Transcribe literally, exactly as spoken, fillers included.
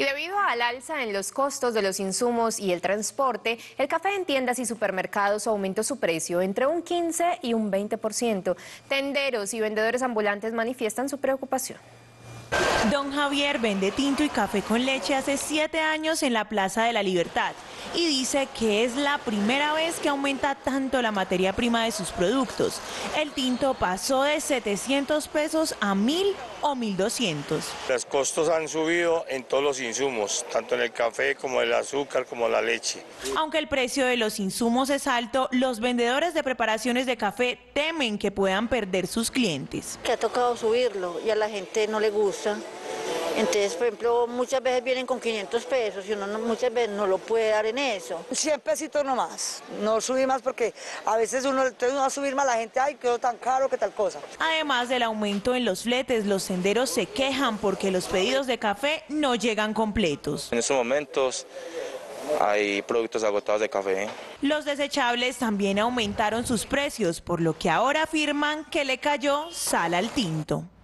Y debido al alza en los costos de los insumos y el transporte, el café en tiendas y supermercados aumentó su precio entre un quince y un veinte por ciento. Tenderos y vendedores ambulantes manifiestan su preocupación. Don Javier vende tinto y café con leche hace siete años en la Plaza de la Libertad y dice que es la primera vez que aumenta tanto la materia prima de sus productos. El tinto pasó de setecientos pesos a mil o mil doscientos. Los costos han subido en todos los insumos, tanto en el café como el azúcar como la leche. Aunque el precio de los insumos es alto, los vendedores de preparaciones de café temen que puedan perder sus clientes. Que ha tocado subirlo y a la gente no le gusta. Entonces, por ejemplo, muchas veces vienen con quinientos pesos y uno no, muchas veces no lo puede dar en eso. cien pesitos nomás, no subir más porque a veces uno, entonces uno va a subir más, la gente, ay, quedó tan caro, que tal cosa. Además del aumento en los fletes, los senderos se quejan porque los pedidos de café no llegan completos. En estos momentos hay productos agotados de café. Los desechables también aumentaron sus precios, por lo que ahora afirman que le cayó sal al tinto.